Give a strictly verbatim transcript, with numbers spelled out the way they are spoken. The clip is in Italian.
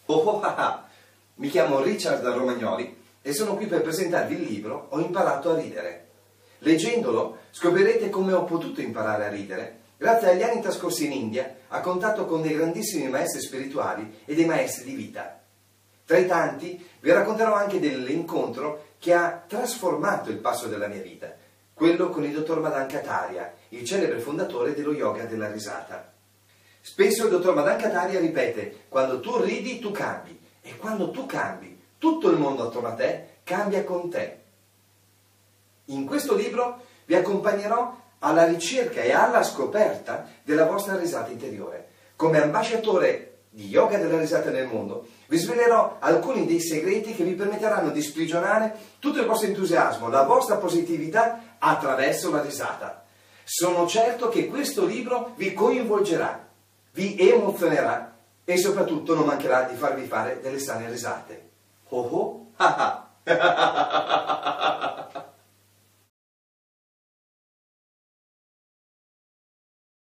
Oh, oh, ah, ah. Mi chiamo Richard Romagnoli e sono qui per presentarvi il libro Ho imparato a ridere. Leggendolo scoprirete come ho potuto imparare a ridere grazie agli anni trascorsi in India a contatto con dei grandissimi maestri spirituali e dei maestri di vita. Tra i tanti vi racconterò anche dell'incontro che ha trasformato il passo della mia vita, quello con il dottor Madan Kataria, il celebre fondatore dello yoga della risata. Spesso il dottor Madan Kataria ripete: quando tu ridi tu cambi, e quando tu cambi tutto il mondo attorno a te cambia con te. In questo libro vi accompagnerò alla ricerca e alla scoperta della vostra risata interiore. Come ambasciatore di yoga della risata nel mondo vi svelerò alcuni dei segreti che vi permetteranno di sprigionare tutto il vostro entusiasmo, la vostra positività attraverso la risata. Sono certo che questo libro vi coinvolgerà, vi emozionerà e soprattutto non mancherà di farvi fare delle sane risate. Oh oh, ah ah.